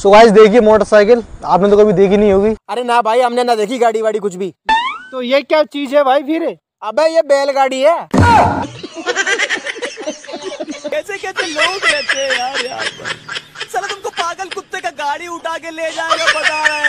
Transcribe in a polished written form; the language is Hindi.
सो गाइस देखिए मोटरसाइकिल, आपने तो कभी देखी नहीं होगी। अरे ना भाई, हमने ना देखी गाड़ी वाड़ी कुछ भी। तो ये क्या चीज है भाई फिर? अबे ये बैलगाड़ी है। कैसे कैसे लोग रहते हैं यार। साला तुमको पागल कुत्ते का गाड़ी उठा के ले जाएगा, बता रहा है।